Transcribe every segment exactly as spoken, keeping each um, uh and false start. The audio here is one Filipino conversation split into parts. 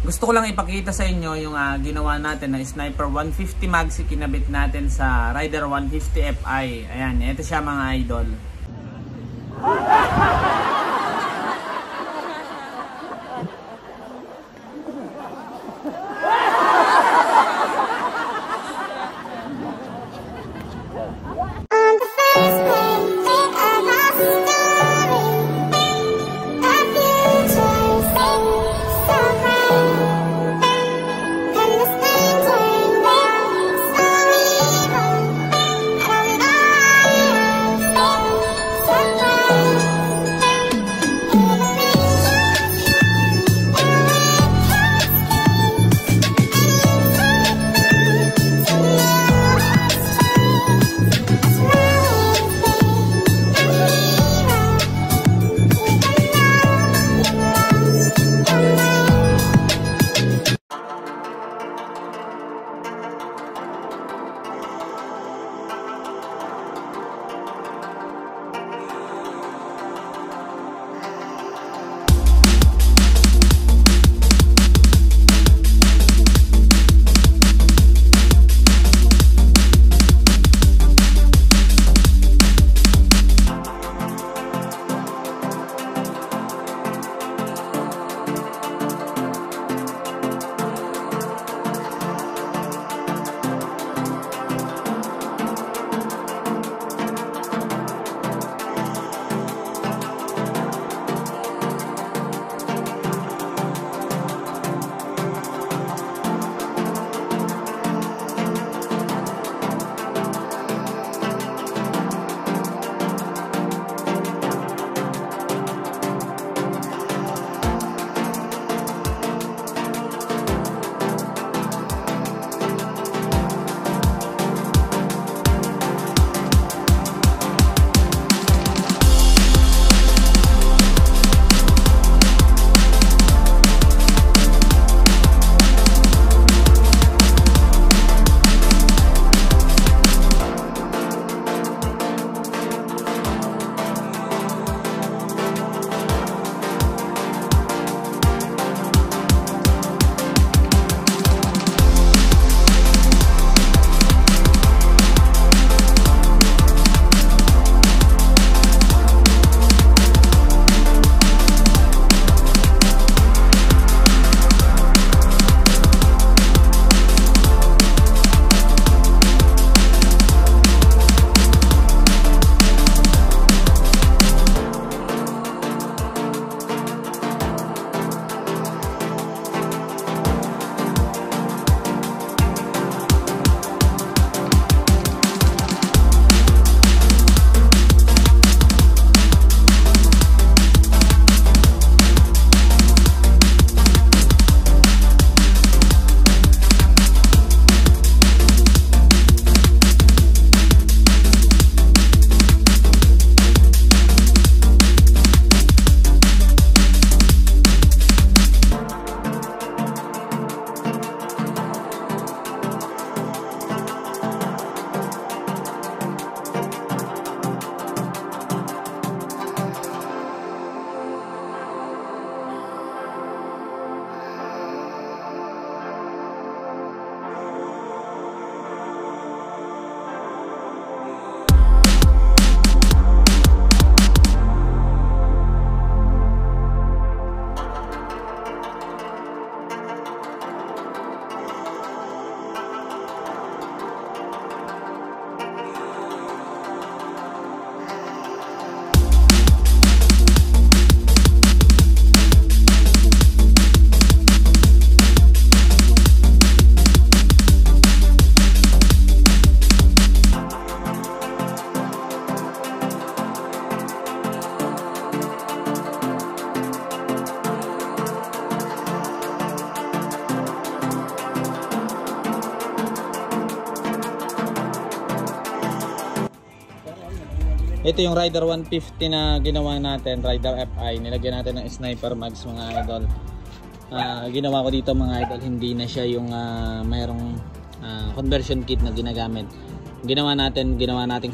gusto ko lang ipakita sa inyo yung uh, ginawa natin na Sniper one fifty Magsi kinabit natin sa Rider one fifty F I. Ayan, ito siya mga idol. Ito yung Rider one fifty na ginawa natin, Rider F I. Nilagyan natin ng Sniper Mags mga idol. Uh, ginawa ko dito mga idol, hindi na siya yung uh, mayroong uh, conversion kit na ginagamit. Ginawa natin, ginawa natin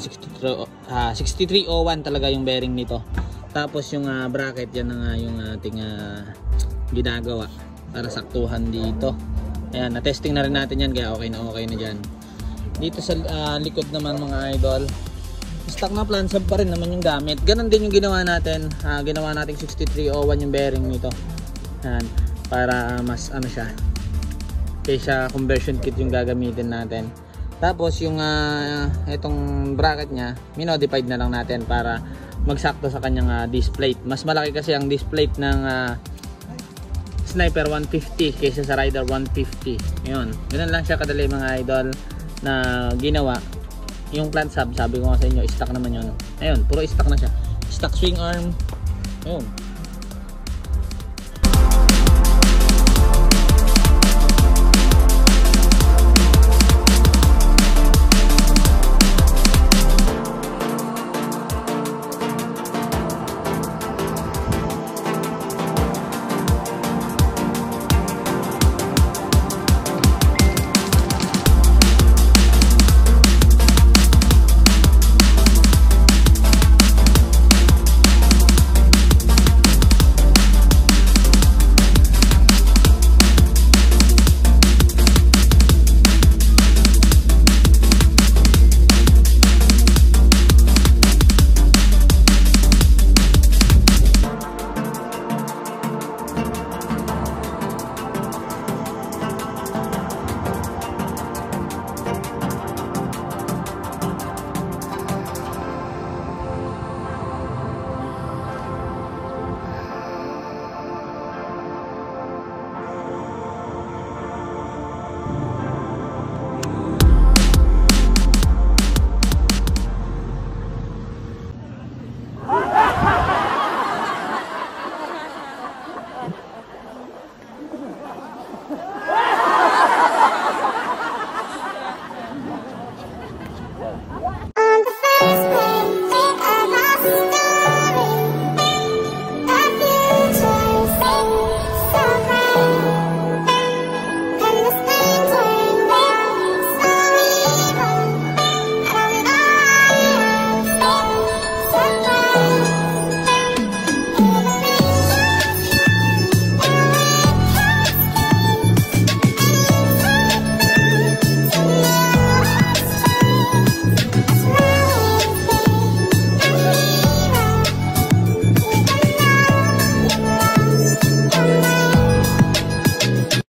sixty-three oh one talaga yung bearing nito. Tapos yung uh, bracket, yan na nga yung ating uh, ginagawa. para saktuhan dito. Ayan, na-testing na rin natin yan kaya okay na okay na dyan. Dito sa uh, likod naman mga idol, stock na plan sub pa rin naman yung gamit. Ganon din yung ginawa natin. Uh, ginawa natin sixty-three oh one yung bearing nito. Ayan, para mas ano siya, kaysa conversion kit yung gagamitin natin. Tapos yung uh, itong bracket nya, minodified na lang natin para magsakto sa kanyang uh, disc plate. Mas malaki kasi ang disc plate ng uh, Sniper one fifty kaysa sa Rider one fifty. Yun, ganun lang siya kadali mga idol na ginawa. Yung plant sub, sabi ko nga sa inyo, stock naman yun. Ayun, puro stock na siya. Stock swing arm. Ayun.